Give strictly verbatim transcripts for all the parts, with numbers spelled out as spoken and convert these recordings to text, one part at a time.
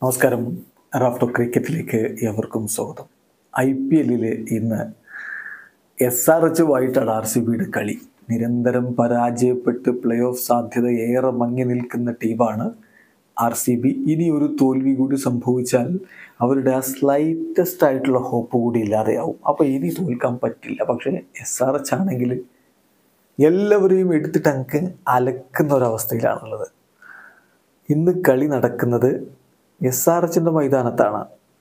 നമസ്കാരം. റാഫ്റ്റോ ക്രിക്കറ്റിലേക്ക് ഏവർക്കും സ്വാഗതം. ഐ പി എല്ലിൽ ഇന്ന് എസ് ആർ എച്ചുമായിട്ടാണ് ആർ സി ബിയുടെ കളി. നിരന്തരം പരാജയപ്പെട്ട് പ്ലേ ഓഫ് സാധ്യത ഏറെ മങ്ങി നിൽക്കുന്ന ടീമാണ് ആർ സി ബി. ഇനി ഒരു തോൽവി കൂടി സംഭവിച്ചാൽ അവരുടെ ആ സ്ലൈറ്റസ്റ്റ് ആയിട്ടുള്ള ഹോപ്പ് കൂടി ഇല്ലാതെയാവും. അപ്പോൾ ഇനി തോൽക്കാൻ പറ്റില്ല. പക്ഷേ എസ് ആർ എച്ച് ആണെങ്കിൽ എല്ലാവരെയും എടുത്തിട്ട് അങ്ങ് അലക്കുന്ന ഒരവസ്ഥയിലാണുള്ളത്. ഇന്ന് കളി നടക്കുന്നത് എസ് ആർ എച്ചിൻ്റെ മൈതാനത്താണ്,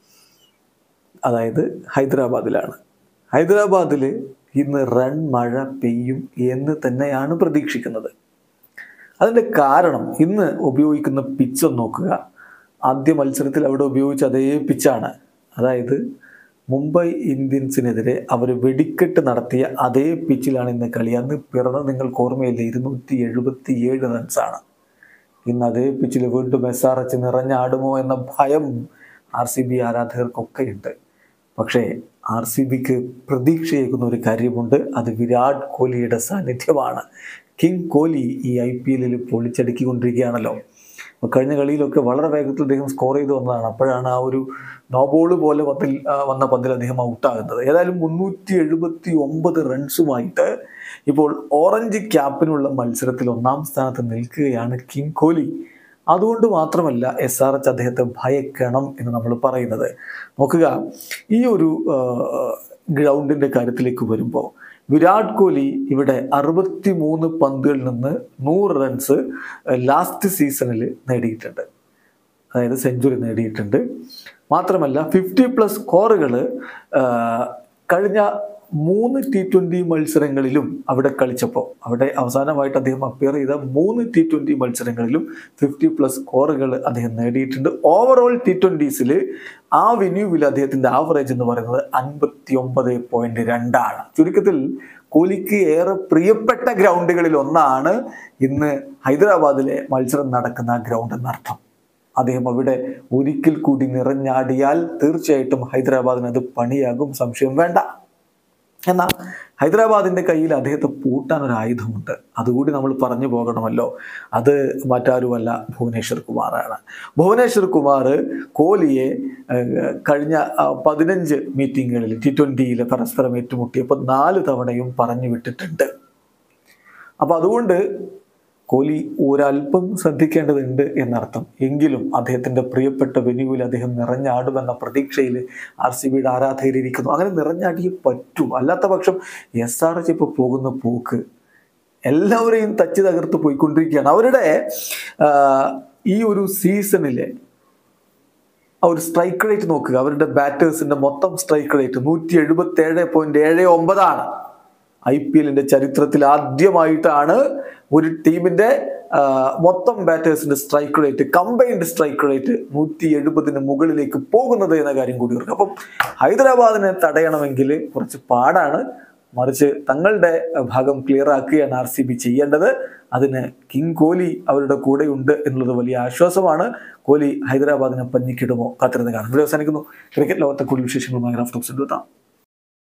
അതായത് ഹൈദരാബാദിലാണ്. ഹൈദരാബാദിൽ ഇന്ന് റൺ മഴ പെയ്യും എന്ന് തന്നെയാണ് പ്രതീക്ഷിക്കുന്നത്. അതിൻ്റെ കാരണം ഇന്ന് ഉപയോഗിക്കുന്ന പിച്ച് ഒന്ന് നോക്കുക. ആദ്യ മത്സരത്തിൽ അവിടെ ഉപയോഗിച്ച അതേ പിച്ചാണ്. അതായത് മുംബൈ ഇന്ത്യൻസിനെതിരെ അവർ വെടിക്കെട്ട് നടത്തിയ അതേ പിച്ചിലാണ് ഇന്ന് കളി. അന്ന് പിറന്ന് നിങ്ങൾക്ക് ഓർമ്മയില്ല, ഇരുന്നൂറ്റി എഴുപത്തി ഏഴ് റൺസാണ്. ഇന്ന് അതേ പിച്ചിൽ വീണ്ടും എസ് ആർ എച്ച് നിറഞ്ഞാടുമോ എന്ന ഭയം ആർ സി ബി ആരാധകർക്കൊക്കെ ഉണ്ട്. പക്ഷേ ആർ സി ബിക്ക് പ്രതീക്ഷയേക്കുന്ന ഒരു കാര്യമുണ്ട്. അത് വിരാട് കോഹ്ലിയുടെ സാന്നിധ്യമാണ്. കിങ് കോഹ്ലി ഈ ഐ പി എല്ലിൽ പൊളിച്ചടുക്കിക്കൊണ്ടിരിക്കുകയാണല്ലോ. കഴിഞ്ഞ കളിയിലൊക്കെ വളരെ വേഗത്തിൽ അദ്ദേഹം സ്കോർ ചെയ്ത് വന്നതാണ്. അപ്പോഴാണ് ആ ഒരു നോബോള് പോലെ പത്തിൽ വന്ന പന്തിൽ അദ്ദേഹം ഔട്ടാകുന്നത്. ഏതായാലും മുന്നൂറ്റി എഴുപത്തി ഒമ്പത് റൺസുമായിട്ട് ഇപ്പോൾ ഓറഞ്ച് ക്യാപ്പിനുള്ള മത്സരത്തിൽ ഒന്നാം സ്ഥാനത്ത് നിൽക്കുകയാണ് കിങ് കോഹ്ലി. അതുകൊണ്ട് മാത്രമല്ല എസ് ആർ എച്ച് അദ്ദേഹത്തെ ഭയക്കണം എന്ന് നമ്മൾ പറയുന്നത്. നോക്കുക, ഈ ഒരു ഗ്രൗണ്ടിൻ്റെ കാര്യത്തിലേക്ക് വരുമ്പോൾ വിരാട് കോഹ്ലി ഇവിടെ അറുപത്തി മൂന്ന് പന്തുകളിൽ നിന്ന് നൂറ് റൺസ് ലാസ്റ്റ് സീസണിൽ നേടിയിട്ടുണ്ട്. അതായത് സെഞ്ചുറി നേടിയിട്ടുണ്ട്. മാത്രമല്ല ഫിഫ്റ്റി പ്ലസ് സ്കോറുകൾ കഴിഞ്ഞ മൂന്ന് ടി ട്വൻ്റി മത്സരങ്ങളിലും അവിടെ കളിച്ചപ്പോൾ, അവിടെ അവസാനമായിട്ട് അദ്ദേഹം അപ്പിയർ ചെയ്ത മൂന്ന് ടി ട്വൻ്റി മത്സരങ്ങളിലും ഫിഫ്റ്റി പ്ലസ് സ്കോറുകൾ അദ്ദേഹം നേടിയിട്ടുണ്ട്. ഓവറോൾ ടി ട്വൻ്റീസിൽ ആ വെന്യൂവിൽ അദ്ദേഹത്തിൻ്റെ ആവറേജ് എന്ന് പറയുന്നത് അൻപത്തി ഒമ്പത് പോയിന്റ് രണ്ടാണ്. ചുരുക്കത്തിൽ കോഹ്ലിക്ക് ഏറെ പ്രിയപ്പെട്ട ഗ്രൗണ്ടുകളിൽ ഒന്നാണ് ഇന്ന് ഹൈദരാബാദിലെ മത്സരം നടക്കുന്ന ഗ്രൗണ്ട് എന്നർത്ഥം. അദ്ദേഹം അവിടെ ഒരിക്കൽ കൂടി നിറഞ്ഞാടിയാൽ തീർച്ചയായിട്ടും ഹൈദരാബാദിന് അത് പണിയാകും, സംശയം വേണ്ട. എന്നാൽ ഹൈദരാബാദിൻ്റെ കയ്യിൽ അദ്ദേഹത്തെ പൂട്ടാൻ ഒരു ആയുധമുണ്ട്. അതുകൂടി നമ്മൾ പറഞ്ഞു പോകണമല്ലോ. അത് മറ്റാരുമല്ല, ഭുവനേശ്വർ കുമാറാണ്. ഭുവനേശ്വർ കുമാർ കോഹ്ലിയെ കഴിഞ്ഞ പതിനഞ്ച് മീറ്റിങ്ങുകളിൽ ടി ട്വൻ്റിയിൽ പരസ്പരം ഏറ്റുമുട്ടിയപ്പോൾ നാല് തവണയും പറഞ്ഞു വിട്ടിട്ടുണ്ട്. അപ്പോൾ അതുകൊണ്ട് കോഹ്ലി ഒരല്പം ശ്രദ്ധിക്കേണ്ടതുണ്ട് എന്നർത്ഥം. എങ്കിലും അദ്ദേഹത്തിൻ്റെ പ്രിയപ്പെട്ട വെന്യൂവിൽ അദ്ദേഹം നിറഞ്ഞാടുമെന്ന പ്രതീക്ഷയിൽ ആർ സി ബിയുടെ ആരാധകരിയിരിക്കുന്നു. അങ്ങനെ നിറഞ്ഞാടിയേ പറ്റൂ. അല്ലാത്ത പക്ഷം എസ് ആർ എച്ച് ഇപ്പോൾ പോകുന്ന പോക്ക് എല്ലാവരെയും തച്ച് തകർത്ത് പോയിക്കൊണ്ടിരിക്കുകയാണ്. അവരുടെ ഈ ഒരു സീസണിലെ ആ ഒരു സ്ട്രൈക്ക് റേറ്റ് നോക്കുക. അവരുടെ ബാറ്റേഴ്സിൻ്റെ മൊത്തം സ്ട്രൈക്ക് റേറ്റ് നൂറ്റി എഴുപത്തി ഏഴ് പോയിന്റ് ഏഴ് ഒമ്പതാണ്. ഐ പി എല്ലിൻ്റെ ചരിത്രത്തിൽ ആദ്യമായിട്ടാണ് ഒരു ടീമിൻ്റെ മൊത്തം ബാറ്റേഴ്സിൻ്റെ strike rate, combined strike rate നൂറ്റി എഴുപതിന് മുകളിലേക്ക് പോകുന്നത് എന്ന കാര്യം കൂടി ഓർക്കുക. അപ്പം ഹൈദരാബാദിനെ തടയണമെങ്കിൽ കുറച്ച് പാടാണ്. മറിച്ച് തങ്ങളുടെ ഭാഗം ക്ലിയർ ആക്കുകയാണ് ആർ സി ബി ചെയ്യേണ്ടത്. അതിന് കിങ് കോഹ്ലി അവരുടെ കൂടെയുണ്ട് എന്നുള്ളത് വലിയ ആശ്വാസമാണ്. കോഹ്ലി ഹൈദരാബാദിനെ പഞ്ഞിക്കിടുമോ? കാത്തിരുന്ന് കാണാം. ഇവിടെ അവസാനിക്കുന്നു. ക്രിക്കറ്റ് ലോകത്തെ കൂടുതൽ വിശേഷങ്ങളുമായി റാഫ്റ്റോക്സ് എത്താം.